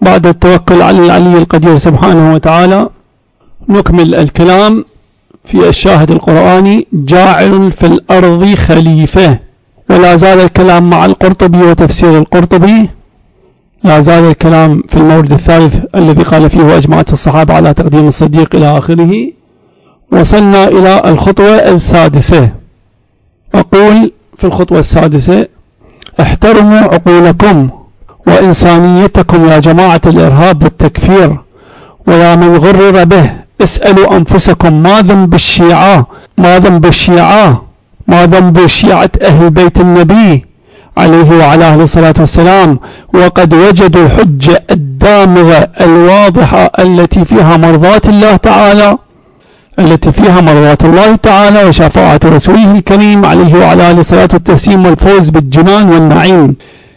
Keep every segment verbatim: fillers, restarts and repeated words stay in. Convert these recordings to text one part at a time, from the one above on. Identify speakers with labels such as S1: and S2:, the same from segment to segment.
S1: بعد التوكل على العلي القدير سبحانه وتعالى نكمل الكلام في الشاهد القرآني: جاعل في الأرض خليفة. ولا زال الكلام مع القرطبي وتفسير القرطبي، لا زال الكلام في المورد الثالث الذي قال فيه وأجمعت الصحابة على تقديم الصديق إلى آخره. وصلنا إلى الخطوة السادسة. أقول في الخطوة السادسة: احترموا عقولكم وإنسانيتكم يا جماعة الإرهاب والتكفير، ويا من غرر به اسألوا أنفسكم ما ذنب الشيعة ما ذنب الشيعة ما ذنب شيعة أهل بيت النبي عليه وعلى أهل الصلاة والسلام، وقد وجدوا الحجة الدامغة الواضحة التي فيها مرضاة الله تعالى التي فيها مرضاة الله تعالى وشفاعة رسوله الكريم عليه وعلى آله الصلاة والتسليم والفوز بالجنان والنعيم،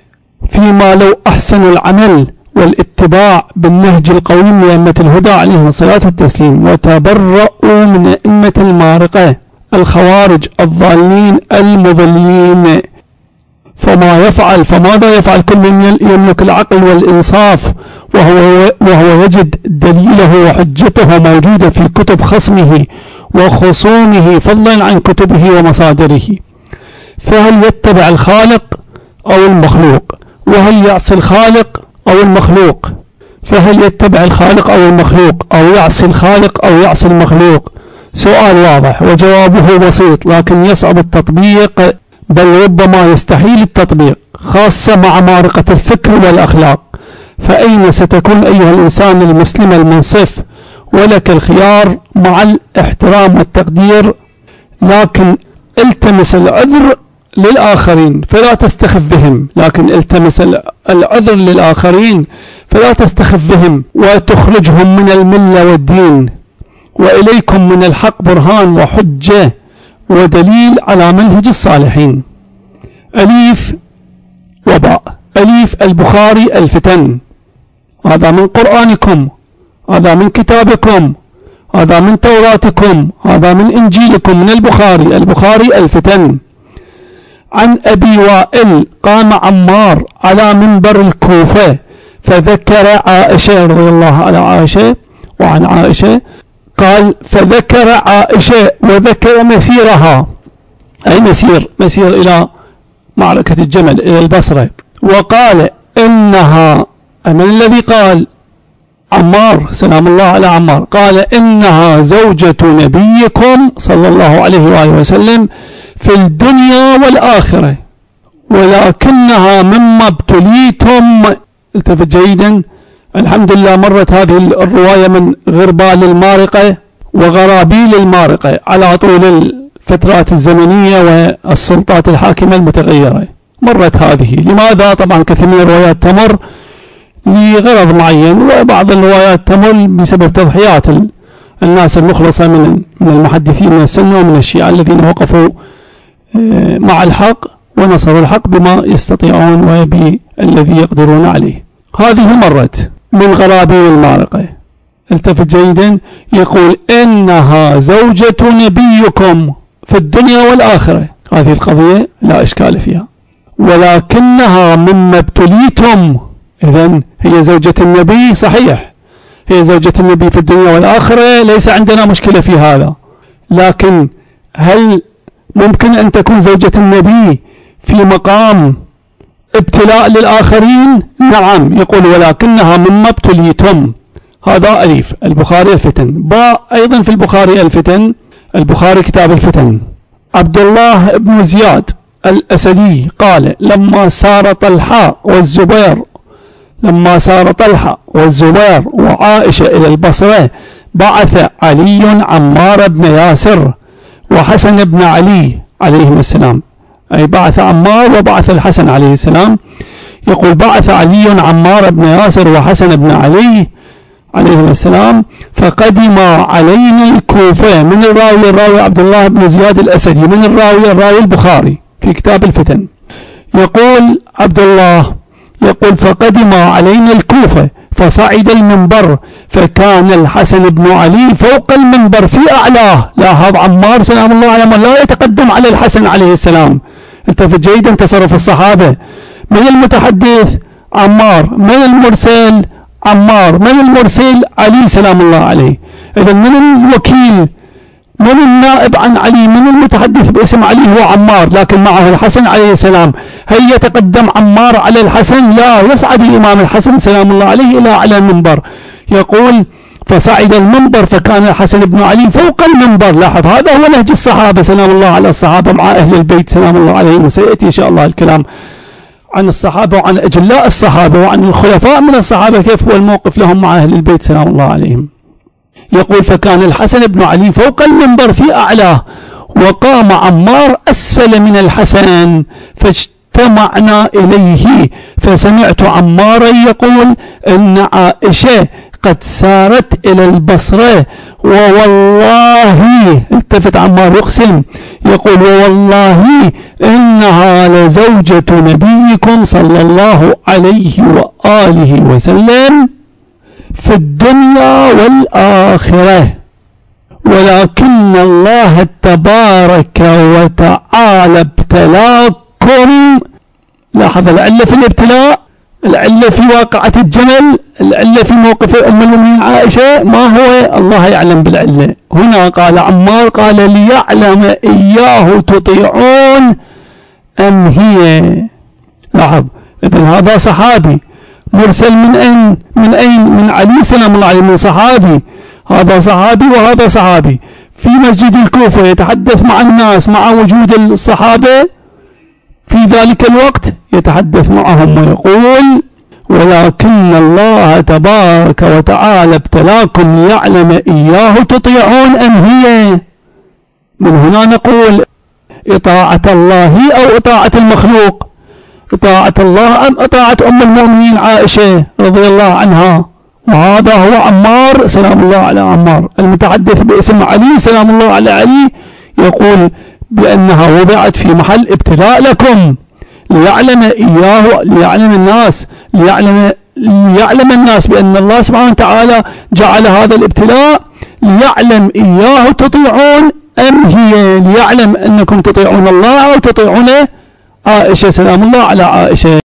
S1: فيما لو أحسنوا العمل والاتباع بالنهج القويم لأئمة الهدى عليهم الصلاة والتسليم، وتبرؤوا من أئمة المارقة الخوارج الضالين المضلين. فما يفعل فماذا يفعل كل من يملك العقل والإنصاف وهو, وهو يجد دليله وحجته موجودة في كتب خصمه وخصومه فضلا عن كتبه ومصادره؟ فهل يتبع الخالق أو المخلوق؟ وهل يعصي الخالق أو المخلوق؟ فهل يتبع الخالق أو المخلوق، أو يعصي الخالق أو يعصي المخلوق؟ سؤال واضح وجوابه بسيط، لكن يصعب التطبيق، بل ربما يستحيل التطبيق، خاصة مع مارقة الفكر والأخلاق. فأين ستكون أيها الإنسان المسلم المنصف؟ ولك الخيار مع الاحترام والتقدير، لكن التمس العذر للآخرين فلا تستخف بهم لكن التمس العذر للآخرين فلا تستخف بهم وتخرجهم من الملة والدين. وإليكم من الحق برهان وحجة ودليل على منهج الصالحين. أليف وباء. أليف البخاري الفتن، هذا من قرآنكم، هذا من كتابكم، هذا من توراتكم، هذا من إنجيلكم، من البخاري. البخاري الفتن. عن أبي وائل قام عمار على منبر الكوفة فذكر عائشة رضي الله على عائشة وعن عائشة، قال فذكر عائشة وذكر مسيرها، أي مسير مسير إلى معركة الجمل إلى البصرة، وقال إنها، من الذي قال؟ عمار سلام الله على عمار، قال إنها زوجة نبيكم صلى الله عليه وآله وسلم في الدنيا والآخرة، ولكنها مما ابتليتم. التفت جيدا. الحمد لله مرت هذه الرواية من غربال المارقة وغرابيل المارقة على طول الفترات الزمنية والسلطات الحاكمة المتغيرة، مرت هذه. لماذا؟ طبعا كثير من الروايات تمر لغرض معين، وبعض الروايات تمر بسبب تضحيات الناس المخلصة من من المحدثين من السنة ومن الشيعة الذين وقفوا مع الحق ونصروا الحق بما يستطيعون وبالذي يقدرون عليه. هذه مرت من غرابيل المارقة. التفت جيدا. يقول إنها زوجة نبيكم في الدنيا والآخرة، هذه القضية لا إشكال فيها، ولكنها مما ابتليتم. إذن هي زوجة النبي، صحيح هي زوجة النبي في الدنيا والآخرة، ليس عندنا مشكلة في هذا، لكن هل ممكن أن تكون زوجة النبي في مقام ابتلاء للآخرين؟ نعم. يقول ولكنها مما ابتليتم. هذا أليف البخاري الفتن. باء أيضا في البخاري الفتن، البخاري كتاب الفتن. عبد الله بن زياد الأسدي قال لما سار طلحة والزبير لما سار طلحة والزبير وعائشة إلى البصرة بعث علي عمار بن ياسر وحسن بن علي عليهم السلام، أي بعث عمار وبعث الحسن عليه السلام. يقول بعث علي عمار بن ياسر وحسن بن علي عليهم السلام فقدم علينا الكوفة. من الراوي؟ الراوي عبد الله بن زياد الأسدي. من الراوي؟ الراوي البخاري في كتاب الفتن. يقول عبد الله يقول فقدم علينا الكوفة فصعد المنبر فكان الحسن بن علي فوق المنبر في أعلاه. لاحظ عمار سلام الله عليه لا يتقدم على الحسن عليه السلام. التفت جيدا تصرف الصحابة. من المتحدث؟ عمار. من المرسل؟ عمار. من المرسل؟ علي سلام الله عليه. إذا من الوكيل، من النائب عن علي، من المتحدث باسم علي هو عمار، لكن معه الحسن عليه السلام. هل يتقدم عمار على الحسن؟ لا، يصعد الإمام الحسن سلام الله عليه إلى على المنبر. يقول فصعد المنبر فكان الحسن بن علي فوق المنبر. لاحظ هذا هو نهج الصحابة سلام الله على الصحابة مع أهل البيت سلام الله عليهم. وسيأتي إن شاء الله الكلام عن الصحابة وعن أجلاء الصحابة وعن الخلفاء من الصحابة كيف هو الموقف لهم مع أهل البيت سلام الله عليهم. يقول فكان الحسن بن علي فوق المنبر في أعلاه، وقام عمار أسفل من الحسن، فاجتمعنا إليه فسمعت عمارا يقول إن عائشة قد سارت إلى البصرة، ووالله، التفت عمار يقسم يقول ووالله إنها لزوجة نبيكم صلى الله عليه وآله وسلم في الدنيا والآخرة، ولكن الله تبارك وتعالى ابتلاكم. لاحظ العلة في الابتلاء، العلة في واقعة الجمل، العلة في موقف أم المؤمنين عائشة، ما هو؟ الله يعلم بالعلة. هنا قال عمار قال ليعلم إياه تطيعون أم هي. لاحظ إذن هذا صحابي مرسل من أين؟ من أين؟ من علي سلام الله عليه، من صحابي. هذا صحابي وهذا صحابي في مسجد الكوفة يتحدث مع الناس مع وجود الصحابة في ذلك الوقت، يتحدث معهم ويقول ولكن الله تبارك وتعالى ابتلاكم ليعلم إياه تطيعون أم هي. من هنا نقول إطاعة الله أو إطاعة المخلوق، إطاعة الله أم إطاعة أم المؤمنين عائشة رضي الله عنها. وهذا هو عمار سلام الله على عمار المتحدث باسم علي سلام الله على علي، يقول بأنها وضعت في محل ابتلاء لكم ليعلم إياه، ليعلم الناس، ليعلم ليعلم الناس بأن الله سبحانه وتعالى جعل هذا الابتلاء ليعلم إياه تطيعون أم هي، ليعلم أنكم تطيعون الله أو تطيعون عائشة سلام الله على عائشة.